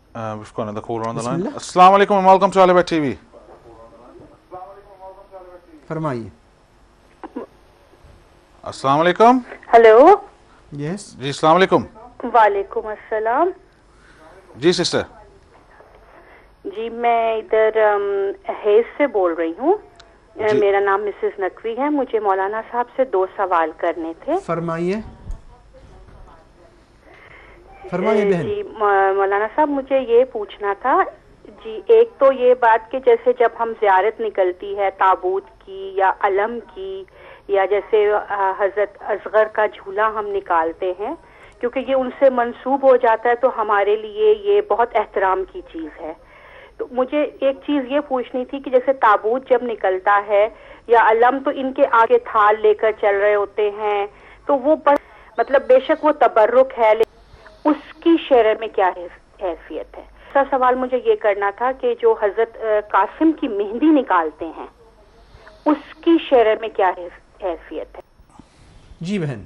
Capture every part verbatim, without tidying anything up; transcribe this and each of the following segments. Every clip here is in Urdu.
Uh, we've got another caller on the line. Assalamu alaikum and welcome to Ahlebait T V. فرمائیے. Assalamu alaikum. Hello. Yes. جی السلام علیکم. وعلیکم السلام. جی سسٹر. جی میں ادھر حیض سے بول رہی ہوں. میرا نام مسز نقوی ہے. مجھے مولانا صاحب سے دو سوال کرنے تھے. فرمائیے. فرمائیے بہن. جی مولانا صاحب مجھے یہ پوچھنا تھا. جی ایک تو یہ بات کہ جیسے جب ہم زیارت نکلتی ہے تابوت کی یا علم کی یا جیسے حضرت اصغر کا جھولا ہم نکالتے ہیں کیونکہ یہ ان سے منسوب ہو جاتا ہے تو ہمارے لیے یہ بہت احترام کی چیز ہے. تو مجھے ایک چیز یہ پوچھنی تھی کہ جیسے تابوت جب نکلتا ہے یا علم تو ان کے آگے تھال لے کر چل رہے ہوتے ہیں تو وہ بس مطلب بے شک وہ تبرک ہے لیکن اس کی شرع میں کیا حیثیت ہے. دوسرا سوال مجھے یہ کرنا تھا کہ جو حضرت قاسم کی مہندی نکالتے ہیں اس کی شرع میں کیا حیثیت ہے. جی بہن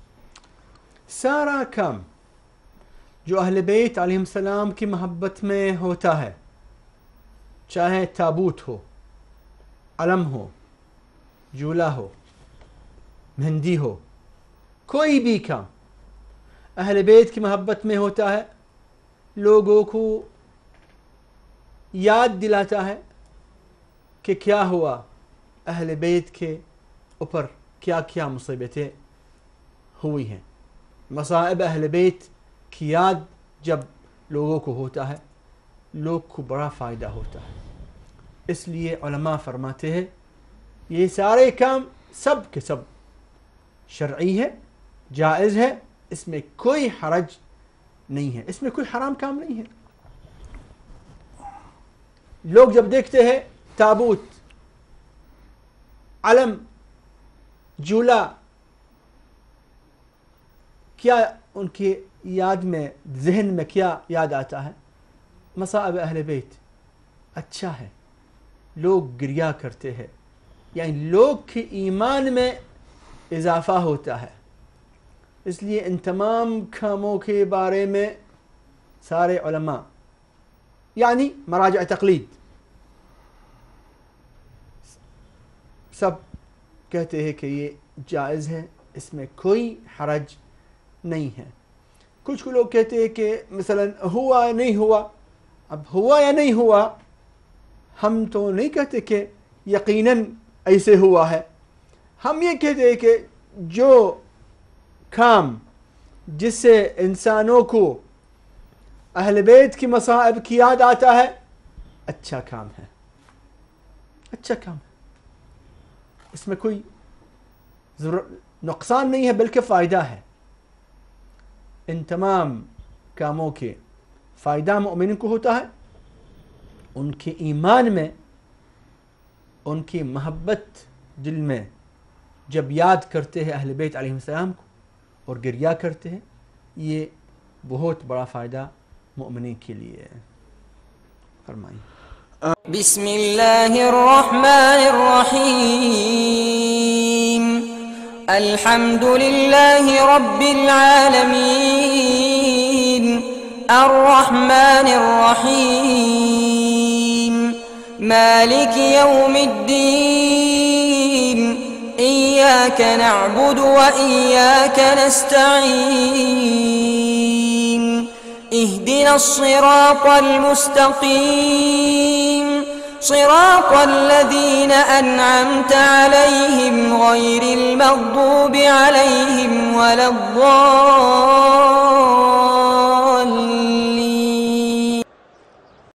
سارا کام جو اہل بیت علیہ السلام کی محبت میں ہوتا ہے چاہے تابوت ہو علم ہو جھولا ہو مہندی ہو کوئی بھی کام اہل بیت کی محبت میں ہوتا ہے لوگوں کو یاد دلاتا ہے کہ کیا ہوا اہل بیت کے اوپر کیا کیا مصیبتیں ہوئی ہیں. مصائب اہل بیت کی یاد جب لوگوں کو ہوتا ہے لوگ کو بڑا فائدہ ہوتا ہے. اس لیے علماء فرماتے ہیں یہ سارے کام سب کے سب شرعی ہے جائز ہے اس میں کوئی حرج نہیں ہے اس میں کوئی حرام کام نہیں ہے. لوگ جب دیکھتے ہیں تابوت علم جھولا کیا ان کی یاد میں ذہن میں کیا یاد آتا ہے مصائب اہل بیت. اچھا ہے لوگ گریہ کرتے ہیں یعنی لوگ کے ایمان میں اضافہ ہوتا ہے. اس لیے ان تمام کاموں کے بارے میں سارے علماء یعنی مراجع تقلید سب کہتے ہیں کہ یہ جائز ہے اس میں کوئی حرج نہیں ہے. کچھ لوگ کہتے ہیں کہ مثلا ہوا یا نہیں ہوا. اب ہوا یا نہیں ہوا ہم تو نہیں کہتے کہ یقیناً ایسے ہوا ہے. ہم یہ کہتے ہیں کہ جو کام جس سے انسانوں کو اہل بیت کی مصائب کی یاد آتا ہے اچھا کام ہے اچھا کام ہے اس میں کوئی نقصان نہیں ہے بلکہ فائدہ ہے. ان تمام کاموں کے فائدہ مومن کو ہوتا ہے ان کے ایمان میں ان کی محبت دل میں جب یاد کرتے ہیں اہل بیت علیہ السلام کو اور گریہ کرتے ہیں یہ بہت بڑا فائدہ مومنین کے لیے ہے. فرمائیں. بسم اللہ الرحمن الرحیم الحمد للہ رب العالمین الرحمن الرحیم مالک یوم الدین إياك نعبد وإياك نستعين اهدنا الصراط المستقيم صراط الذين أنعمت عليهم غير المغضوب عليهم ولا الضالين